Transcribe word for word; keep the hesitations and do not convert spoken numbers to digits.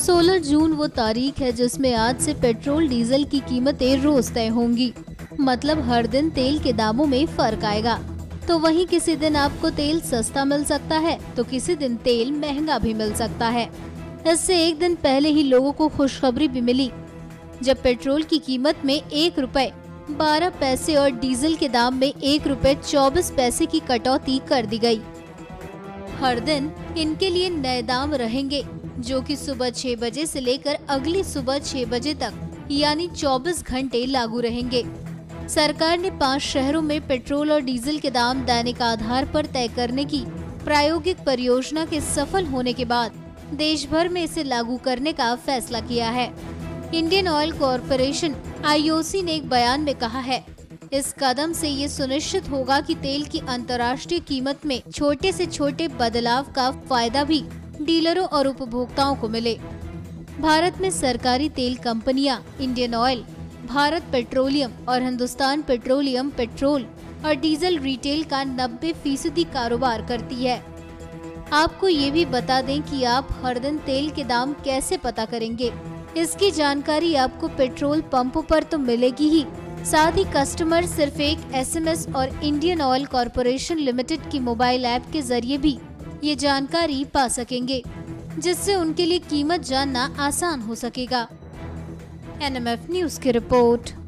सोलह जून वो तारीख है जिसमें आज से पेट्रोल डीजल की कीमतें रोज तय होंगी। मतलब हर दिन तेल के दामों में फर्क आएगा। तो वहीं किसी दिन आपको तेल सस्ता मिल सकता है तो किसी दिन तेल महंगा भी मिल सकता है। इससे एक दिन पहले ही लोगों को खुशखबरी भी मिली जब पेट्रोल की कीमत में एक रुपए बारह पैसे और डीजल के दाम में एक रुपए चौबीस पैसे की कटौती कर दी गई। हर दिन इनके लिए नए दाम रहेंगे जो कि सुबह छह बजे से लेकर अगली सुबह छह बजे तक यानी चौबीस घंटे लागू रहेंगे। सरकार ने पांच शहरों में पेट्रोल और डीजल के दाम दैनिक आधार पर तय करने की प्रायोगिक परियोजना के सफल होने के बाद देश भर में इसे लागू करने का फैसला किया है। Indian Oil Corporation I O C ने एक बयान में कहा है, इस कदम से ये सुनिश्चित होगा कि तेल की अंतर्राष्ट्रीय कीमत में छोटे से छोटे बदलाव का फायदा भी डीलरों और उपभोक्ताओं को मिले। भारत में सरकारी तेल कंपनियां इंडियन ऑयल, भारत पेट्रोलियम और हिंदुस्तान पेट्रोलियम पेट्रोल और डीजल रिटेल का नब्बे फीसदी कारोबार करती है। आपको ये भी बता दें कि आप हर दिन तेल के दाम कैसे पता करेंगे। इसकी जानकारी आपको पेट्रोल पंपों पर तो मिलेगी ही, साथ ही कस्टमर सिर्फ एक एस एम एस और इंडियन ऑयल कॉरपोरेशन लिमिटेड की मोबाइल ऐप के जरिए भी ये जानकारी पा सकेंगे, जिससे उनके लिए कीमत जानना आसान हो सकेगा। एन एम एफ न्यूज की रिपोर्ट।